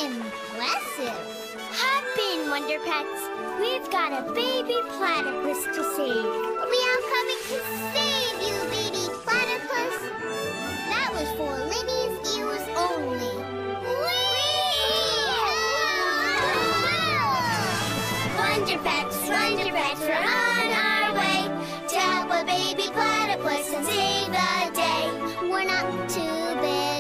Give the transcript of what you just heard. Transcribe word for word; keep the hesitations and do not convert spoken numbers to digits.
Impressive. Hop in, Wonder Pets. We've got a baby platypus to save. We are coming to save you, baby platypus. That was for Linny's ears only. Wonder Pets, Wonder Pets, we're on our way to help a baby platypus and save the day. We're not too big